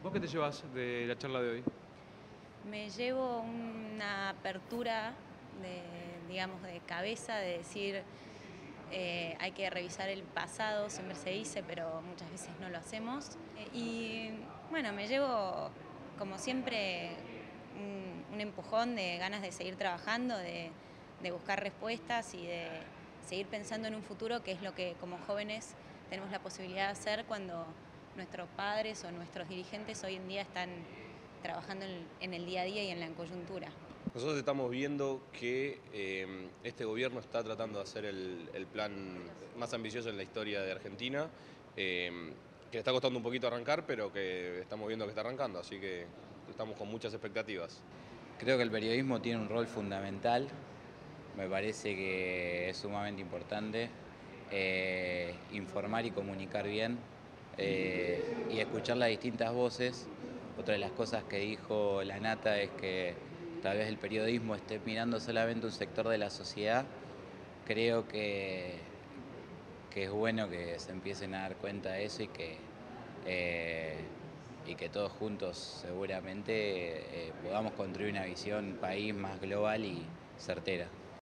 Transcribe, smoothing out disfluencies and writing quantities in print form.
¿Vos qué te llevas de la charla de hoy? Me llevo una apertura digamos, de cabeza, de decir, hay que revisar el pasado, siempre se dice, pero muchas veces no lo hacemos. Y bueno, me llevo, como siempre, un empujón de ganas de seguir trabajando, de buscar respuestas y de seguir pensando en un futuro, que es lo que como jóvenes tenemos la posibilidad de hacer cuando nuestros padres o nuestros dirigentes hoy en día están trabajando en el día a día y en la coyuntura. Nosotros estamos viendo que este gobierno está tratando de hacer el plan más ambicioso en la historia de Argentina, que le está costando un poquito arrancar, pero que estamos viendo que está arrancando, así que estamos con muchas expectativas. Creo que el periodismo tiene un rol fundamental, me parece que es sumamente importante informar y comunicar bien y escuchar las distintas voces. Otra de las cosas que dijo la Nata es que tal vez el periodismo esté mirando solamente un sector de la sociedad. Creo que es bueno que se empiecen a dar cuenta de eso eh, y que todos juntos seguramente podamos construir una visión país más global y certera.